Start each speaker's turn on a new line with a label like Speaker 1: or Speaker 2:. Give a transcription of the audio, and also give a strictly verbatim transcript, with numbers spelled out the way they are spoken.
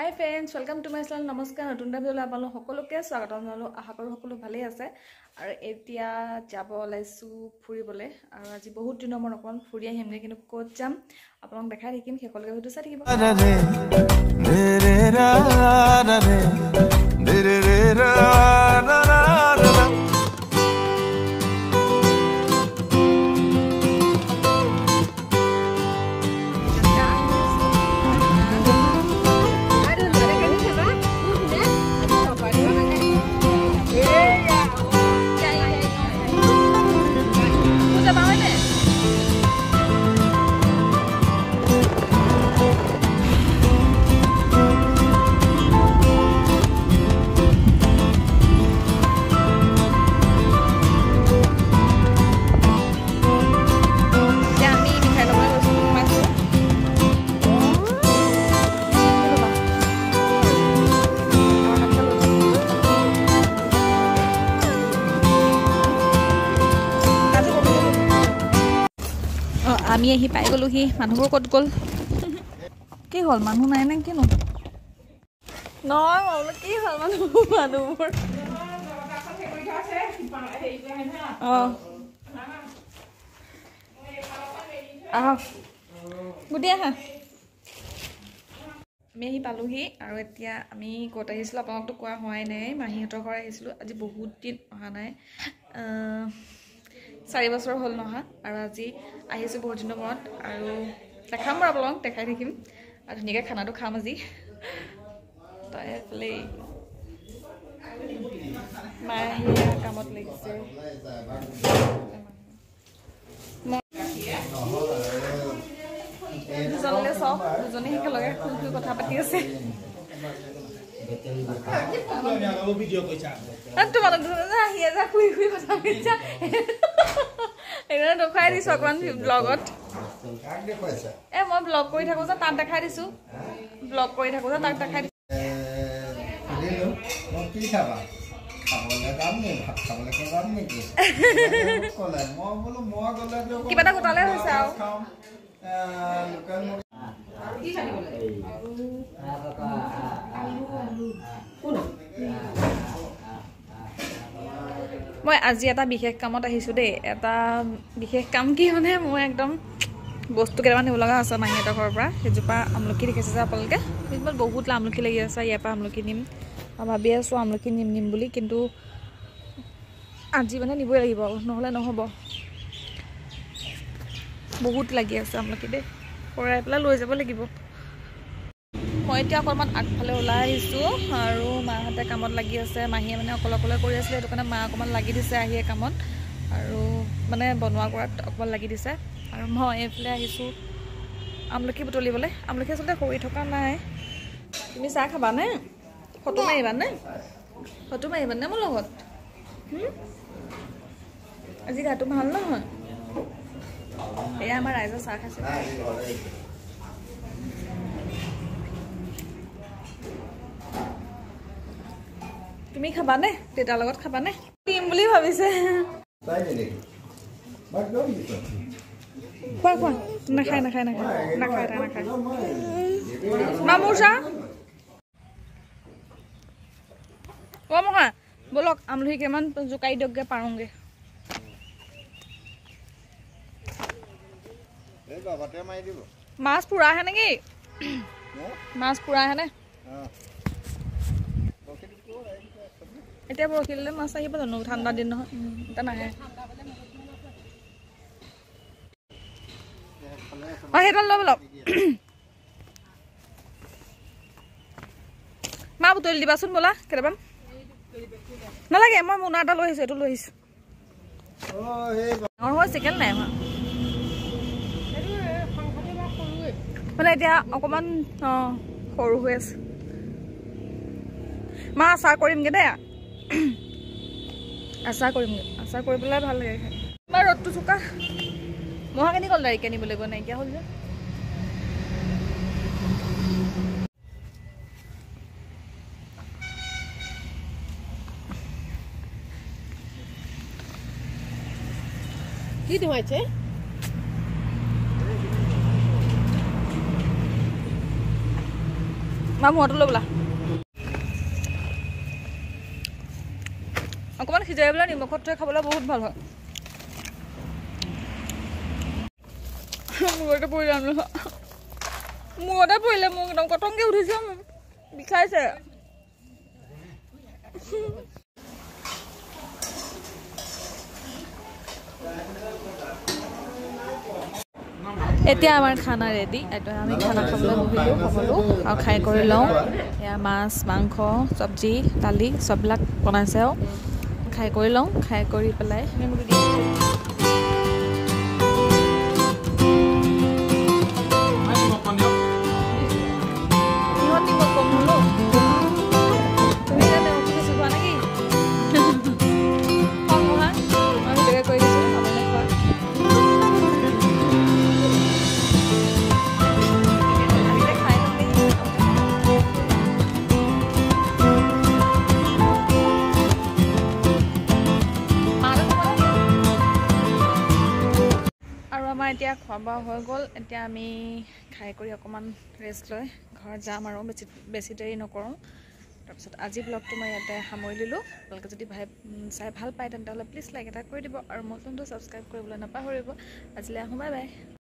Speaker 1: Hi friends, welcome to my channel. Namaskar. Notun ta video apalo hokoloke swagatam janailo. Asha koru hokolo bhale ase. Aru etia jabo olaisu phuribole. Aru aji bahut dinor mon okon phuri ahimge kintu kot jam. Apalok dekhai dikim hekoloke video sai dikibo. আমি আহি পাই গলো হি মানুহবোৰ কত গল কি হল মানুহ নাই না কিনো নয় বল কি হল মানুহ মানুহবোৰ অ আহ গুডিয়া হা আমি আহি পালোহি আৰু এতিয়া আমি কত আহিছিলো আপোনাকটো কোৱা হোৱাই নাই মাহীহঁতৰ ঘৰ আহিছিলো আজি বহুত দিন অহা নাই চাৰি বছৰ হল নহা আৰু আজি আহিছো বহুত দিনৰ মূৰত আৰু দেখাম বাৰু আপোনাক দেখাই থাকিম আৰু ধুনীয়াকৈ খানাটো খাম আজি তাই প্লে মাহিয়া কামত লাগিছে দুজনলৈ চাওক দুজনে একেলগে খুল খুল কথা পাতি আছে তোমালোক দুজনে আহি যা খুই খুই কথা পাতিছা এনে দেখাই দিছো অকমান ব্লগত এ মই ব্লগ কৰি থাকো যে তাক দেখাই দিছো ব্লগ কৰি থাকো যে তাক দেখাই দিছো কিবা এটা গোটালে হৈছে আৰু মই আজি এটা বিশেষ কামত আহিছো দেই এটা বিশেষ কাম কি মানে মই একদম বস্তু কেইটামান নিব লগা আছে মাহীহঁতৰ ঘৰৰ পৰা সেইজোপা আমলখি দেখিছে যে আপোনালোকে ইমান বহুত আমলখি লাগি আছে ইয়াৰ পৰা আমলখি নিম ভাবি আছো আমলখি নিম নিম বুলি কিন্তু আজি মানে নিবই লাগিব নহ'লে নহ'ব বহুত লাগি আছে আমলখি দেই পৰাই পেলাই লৈ যাব লাগিব মই এতিয়া অকণমান আগফালে ওলাই আহিছো আৰু মাহঁতে কামত লাগি আছে মাহীয়ে মানে অকলে অকলে কৰি আছিলে সেইটো কাৰণে মা অকণমান লাগি দিছে আহিয়ে কামত আৰু মানে বনোৱা কৰাত অকণমান লাগি দিছে আৰু মই এইফালে আহিছোঁ আমলখি বুটলিবলৈ আমলখি আচলতে সৰি থকা নাই তুমি চাহ খাবানে ফটো মাৰিবানে ফটো মাৰিবানে মোৰ লগত আজি গাটো ভাল নহয় এয়া আমাৰ ৰাইজৰ চাহ খাইছে তুমি খাবানে দেউতাৰ লগত খাবানে দিম বুলি ভাবিছে খোৱা খোৱা নাখায় নাখায় নাখায় নাখায় এটা নাখায় মা মোৰ চাহ অ মহা বলক আমলখি কেইমান জোকাই দিয়কগে পাৰোঁগে মাছ পুৰা আহে নেকি মাছ পুৰা আহে নে এতিয়া বৰশীলে মাছ আহিব জানো ঠাণ্ডা দিন নহয় এটা নাহে অ সেইডাল লৈ বলক মা বুটলি দিবাচোন ব'লা কেইটামান নালাগে মই মোনা এটা লৈ আহিছোঁ এইটো লৈ আহিছোঁ ডাঙৰ হৈ চিকেন নাই হোৱা মানে এতিয়া অকণমান অঁ সৰু হৈ আছে মা আচাৰ কৰিমগৈ দেই আচাৰ কৰিমগৈ আচাৰ কৰি পেলাই ভাল লাগে খাই তোমাৰ ৰ'দটো চোকা মহা কেনি গ'ল দাড়ি কিনিব লাগিব নাইকিয়া হ'ল যে কি ধুৱাইছে মা মুহূৰ্ত লৈ বোলা অকণমান সিজাই পেলাই নিমখত থৈ খাবলৈ বহুত ভাল হয় মূৰতে পৰি যাম নহয় মূৰতে পৰিলে মোক একদম কটংকে উঠিছে বিষাইছে এতিয়া আমাৰ খানা ৰেডি এতিয়া আমি খানা খাবলৈ বহিলোঁ সকলো আৰু খাই কৰি লওঁ এয়া মাছ মাংস চব্জি দালি চববিলাক বনাইছে আৰু খাই কৰি লওঁ খাই কৰি পেলাই আমাৰ এতিয়া খোৱা বোৱা হৈ গ'ল এতিয়া আমি খাই কৰি অকণমান ৰেষ্ট লৈ ঘৰত যাম আৰু বেছি বেছি দেৰি নকৰোঁ তাৰপিছত আজি ব্লগটো মই ইয়াতে সামৰি দিলোঁ আপোনালোকে যদি ভাই চাই ভাল পায় তেন্তে হ'লে প্লিজ লাইক এটা কৰি দিব আৰু মোৰ চেনেলটো ছাবস্ক্ৰাইব কৰিবলৈ নাপাহৰিব আজিলৈ আহোঁ বাই বাই